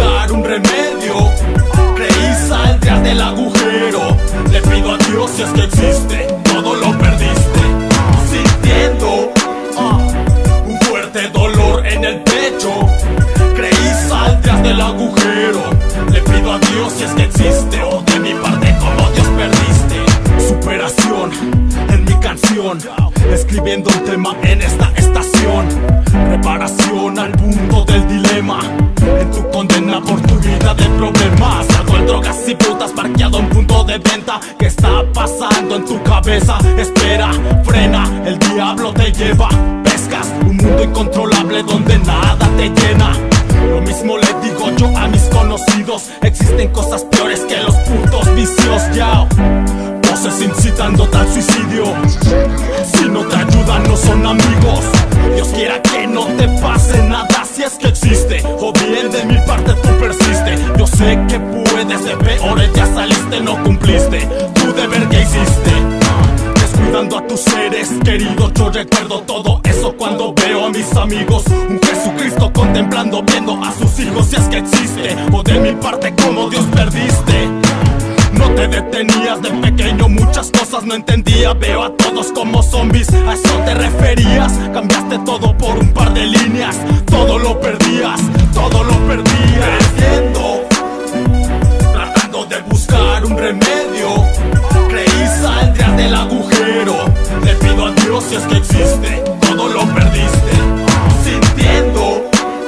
buscar un remedio. Creí saldrías del agujero. Le pido a Dios si es que existe, todo lo perdiste. Sintiendo un fuerte dolor en el pecho. Creí saldrías del agujero. Le pido a Dios si es que existe, o de mi parte como Dios perdiste. Superación en mi canción, escribiendo un tema en esta estación. Reparación al punto del dilema, en tu condena por tu vida de problemas. Alcohol, drogas y putas parqueado en punto de venta. ¿Qué está pasando en tu cabeza? Espera, frena, el diablo te lleva. Pescas un mundo incontrolable donde nada te llena. Lo mismo le digo yo a mis conocidos, existen cosas peores que los putos vicios, yao. Voces incitándote al suicidio, si no te ayudan no son amigos. Dios quiera que no te pase nada si es que existe, o bien de mi parte tú persiste. Yo sé que puedes, de peores ya saliste, no cumpliste tu deber que hiciste. Descuidando a tus seres queridos, yo recuerdo todo eso cuando veo a mis amigos. Un Jesucristo contemplando, viendo a sus hijos si es que existe, o de mi parte como Dios perdiste. No te detenías de pequeño, muchas cosas no entendía. Veo a todos como zombies, a eso te referías. Cambiaste todo por un par de líneas, todo lo perdías, todo lo perdías. Perdiendo, tratando de buscar un remedio. Creí saldrías del agujero. Le pido a Dios si es que existe, todo lo perdiste. Sintiendo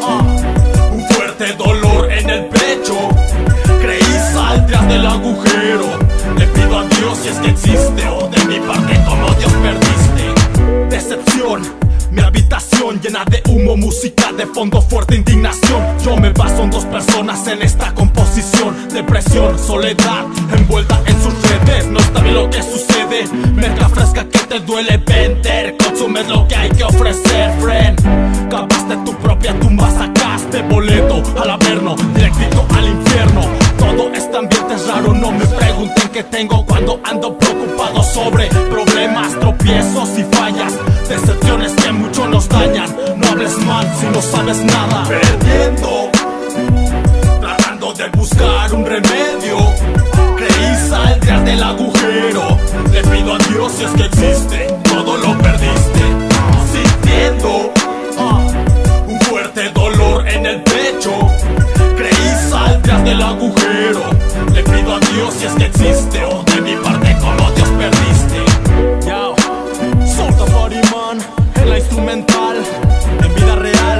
un fuerte dolor en el pecho. Creí saldrías del agujero. Le pido a Dios si es que existe, o de mi parte como Dios perdiste. Decepción, mi habitación llena de humo, música de fondo, fuerte indignación. Yo me baso en dos personas en esta composición. Depresión, soledad, envuelta en sus redes. No está bien lo que sucede, merca fresca que te duele vender. Consumes lo que hay que ofrecer, friend. Cavaste tu propia tumba, sacaste boleto al averno, directito al infierno. Todo este ambiente es raro, no me pregunten qué tengo cuando ando preocupado sobre problemas, tropiezos y fallas. Decepciones que mucho nos dañan, no hables mal si no sabes nada. Perdiendo, tratando de buscar un remedio. Creí saldrías del agujero. Le pido a Dios si es que existe, todo lo perdiste. Sintiendo un fuerte dolor en el pecho. Creí saldrías del agujero. Le pido a Dios si es que existe, o de mi parte como Dios perdiste. Yo, Soul the Body Man, en la instrumental, en vida real.